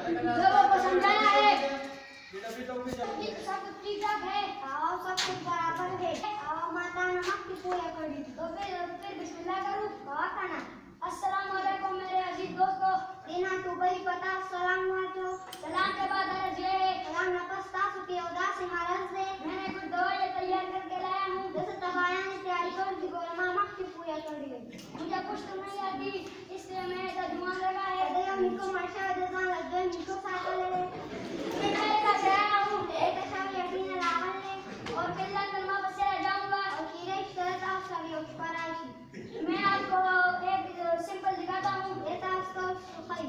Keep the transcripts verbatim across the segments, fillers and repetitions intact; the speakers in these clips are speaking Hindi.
लोगों को समझाना है कि सब कुछ ठीक ठाक है और सब कुछ बराबर है और माता नमक की पूजा कर दी तो फिर फिर बिस्मिल्लाह करूं बाबा खाना। अस्सलाम वालेकुम मेरे अजीज दोस्तों, दीना तो बड़ी पता सलाम वाचो। सलाम के बाद अर्ज ये है सलाम नपस्ता सुके उदास महाराज से मैंने कुछ दवाइयां तैयार करके लाया हूं। जैसे दवाइयां की तैयारी कर दी और नमक की पूजा कर दी। मुझे कुछ तो नहीं आती इसलिए मैंने तर्जुमा लगा है दे हमको माशा जैसा लगे हमको साथ ले ले मैं का आया हूं एक अच्छा यकीन रावण ने और पहला कलमा बस जाऊंगा और कीड़े की तरह आप सभी उठ पर आई। मैं आपको एक सिंपल दिखाता हूं ऐसा उसको सुखाई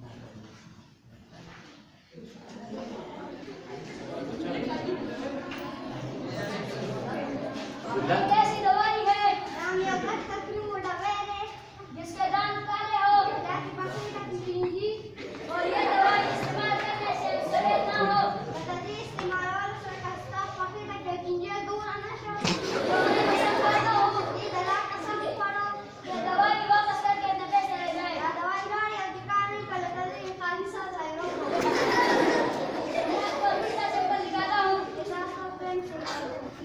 कैसी दवाई है नाम ये अपना तकरीम मोटा है जिसके दांत काले हो जाति पकड़ी तकलीफ और ये दवाई इस्तेमाल करने से सफेद ना हो तभी इस्तेमाल वालों से खस्ता पकड़ी तक देखिए दूर आना चाहिए ये दवा कसम पड़ो ये दवाई वापस करके नबे से ले जाए दवाई गाड़ी अधिकार नहीं कर लेते ये खाली सा जाएगा मैं आपको दूसरा सिंपल दिखाता हूं ये आपको पेन से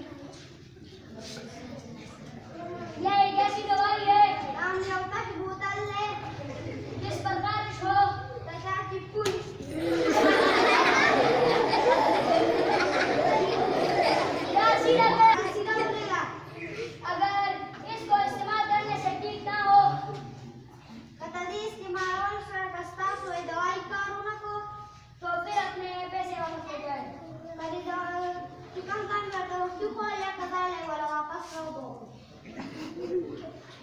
ये एक ऐसी दवाई है नाम ये होता है बोतल है जिस पर बारिश हो तथा की पुल या सीधा कर सीधा बोलेगा अगर इसको इस्तेमाल करने से ठीक ना हो कतई इस्तेमाल और सरकस्ता सोए दवाई करो ना को तो फिर अपने पैसे वापस ले जाए कभी चिकन कान करते हो क्यों को या कदा ले वाला वापस कर दो।